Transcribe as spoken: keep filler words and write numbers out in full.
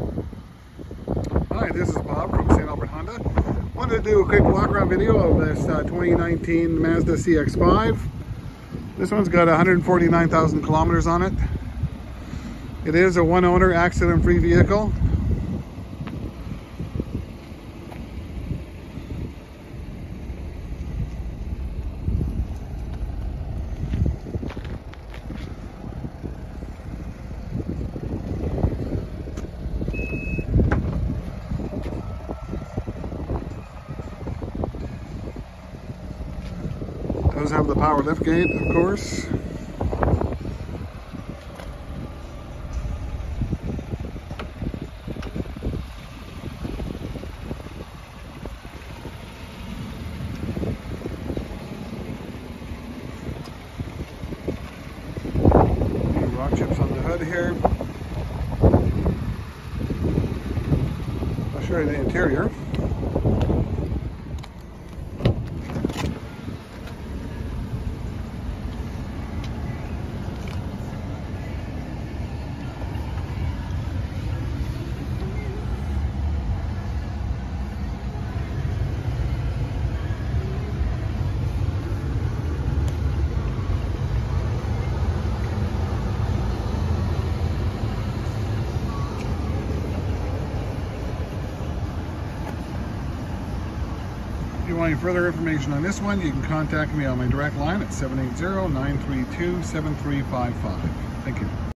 Hi, this is Bob from Saint Albert Honda. Wanted to do a quick walk around video of this uh, twenty nineteen Mazda C X five. This one's got one hundred forty-nine thousand kilometers on it. It is a one owner accident free vehicle. Does have the power lift gate, of course. Rock chips on the hood here. I'll show you the interior. If you want any further information on this one, you can contact me on my direct line at seven eight zero, nine three two, seven three five five. Thank you.